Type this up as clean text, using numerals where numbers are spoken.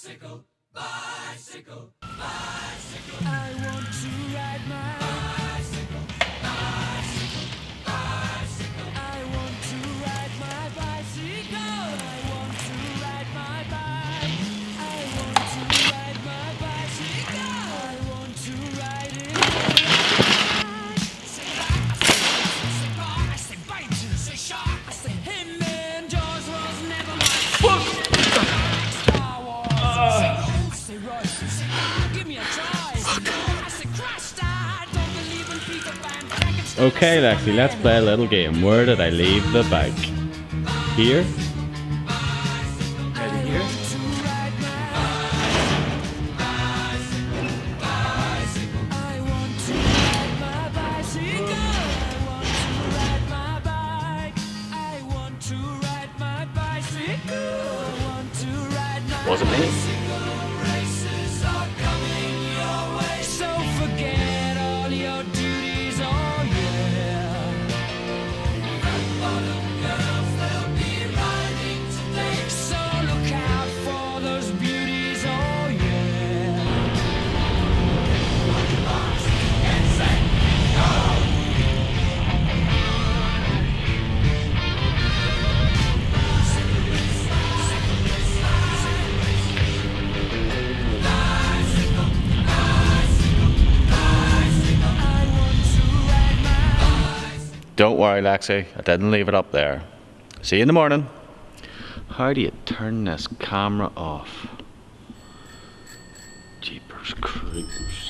Bicycle, bicycle, bicycle. I want to ride my bicycle, bicycle, bicycle. I want to ride my bicycle. I want to ride my bike. I want to ride my bicycle. I want to ride it. Say rock, I say bite, say shark, I say hey man, Jaws was never my Star Wars. I say Royce, give me a choice. I say Christ, I don't believe in Peter Pan. Okay, Lexy, let's play a little game. Where did I leave the bike? Here? Right here? Wasn't me. So forget all your duties, oh yeah. Rock bottom girls, they'll be riding today. So look out for those beauties, oh yeah. Get set, go! Don't worry, Lexy, I didn't leave it up there. See you in the morning. How do you turn this camera off? Jeepers creepers.